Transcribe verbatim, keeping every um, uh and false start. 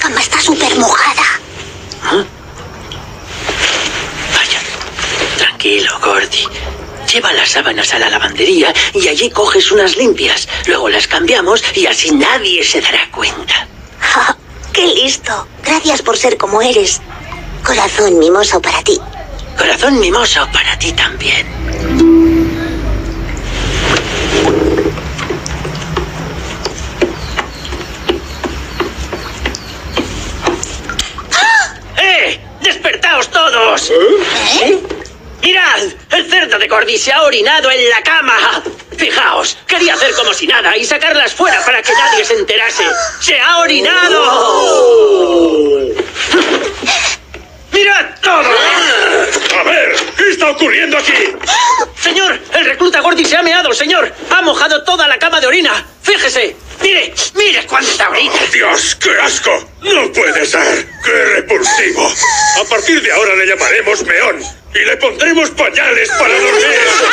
cama está súper mojada. ¿Ah? Vaya, tranquilo, Gordy. Lleva las sábanas a la lavandería y allí coges unas limpias. Luego las cambiamos y así nadie se dará cuenta. Oh, ¡qué listo! Gracias por ser como eres. Corazón mimoso para ti. Corazón mimoso para ti también. ¡Eh! ¡Despertaos todos! ¿Eh? ¡Mirad! ¡El cerdo de Gordy se ha orinado en la cama! Fijaos, quería hacer como si nada y sacarlas fuera para que nadie se enterase. ¡Se ha orinado! ¡Mirad todo! A ver, ¿qué está ocurriendo aquí? Señor, el recluta Gordy se ha meado, señor. Ha mojado toda la cama de orina. Fíjese. Mire, mire cuánta orina. ¡Oh, Dios, qué asco! No puede ser. ¡Qué repulsivo! A partir de ahora le llamaremos Meón y le pondremos pañales para dormir.